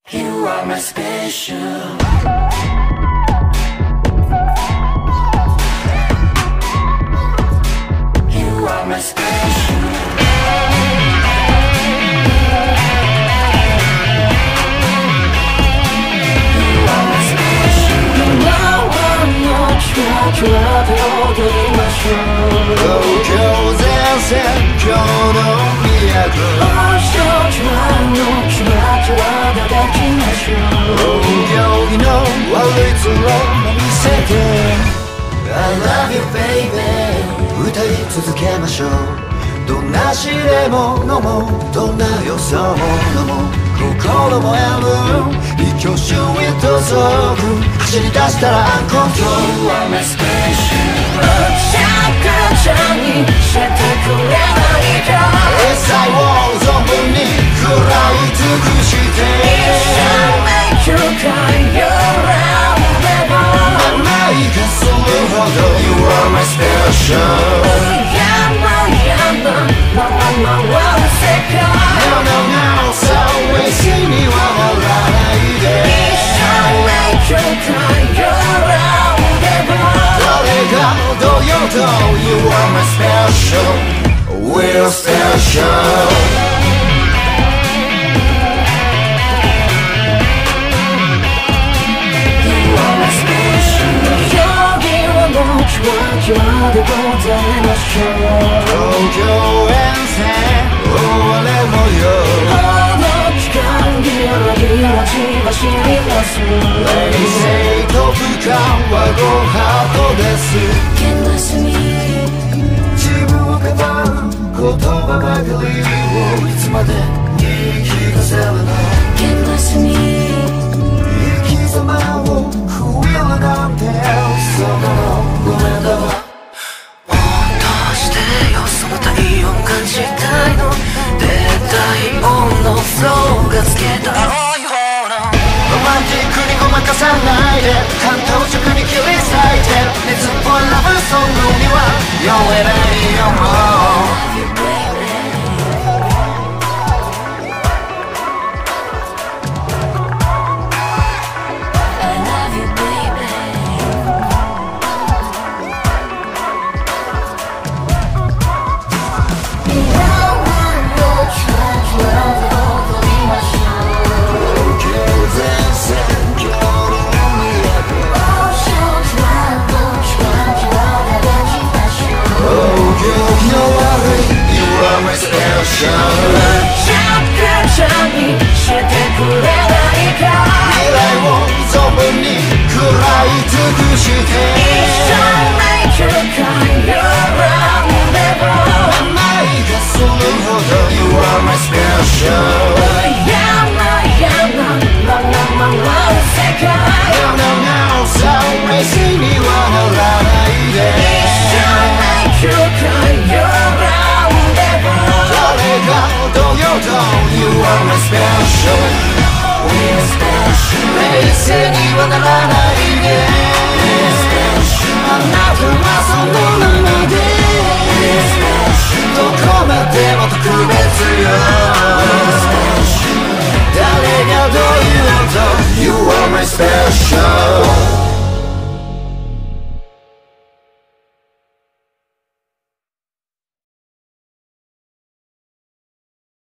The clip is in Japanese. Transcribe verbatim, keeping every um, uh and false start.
You are my special. You are my special. You are my special. No one knows what you are doing my show. 東京前線今日の都。 少女のキラキラが抱きましょう。 行儀の悪い面も見せて I love you baby 歌い続けましょう。どんな試練も飲もう、どんな予想も飲もう、心もやむ一挙手へと走走り出したらアンコントロール You are my special. シャクちゃんにしてくれないか。 エサイを存分に食らい尽くして It shall make you cry your own never. 甘いがするほど You are my special. 山々まま回る世界 No no no さあウェイシには乗らないで It shall make you cry your own never. 誰がどうようと You are my special. We're special. What you're the golden ocean. 東京沿線終われもよこの期間ギラギラじわしります冷静と不感はごハートです Endless me 自分を語る言葉ばかりをいつまでに聞かせるの Endless me 生き様を食えるなんてそのごめんだわどうしてよその体温感じたいの絶対音のフローがつけた青い方のロマンティックにごまかさないで感動直に切り裂いて熱っぽいラブソングには酔えないよもうシャクちゃんにしてくれないか未来を存分に食らい尽くして It shall make you cry your own never. 甘いがするほど You are my special. 山々まま回る世界 No no no さあウェイシには乗らないで It shall make you cry your own never. 誰がどうようと You are my special. We're special. 冷静にはならないで We're special. あなたはそのままで We're special. どこまでも特別よ